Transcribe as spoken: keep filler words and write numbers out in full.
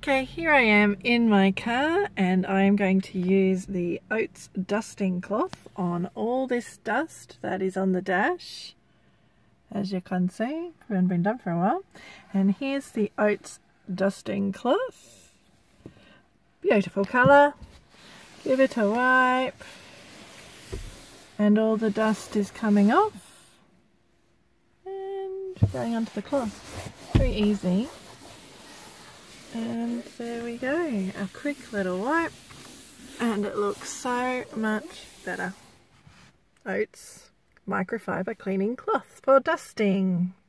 Okay, here I am in my car and I am going to use the Oates dusting cloth on all this dust that is on the dash. As you can see, it hasn't been done for a while. And here's the Oates dusting cloth. Beautiful colour. Give it a wipe. And all the dust is coming off. And going onto the cloth. Very easy. And there we go, a quick little wipe, and it looks so much better. Oates Microfiber Cleaning Cloths for dusting.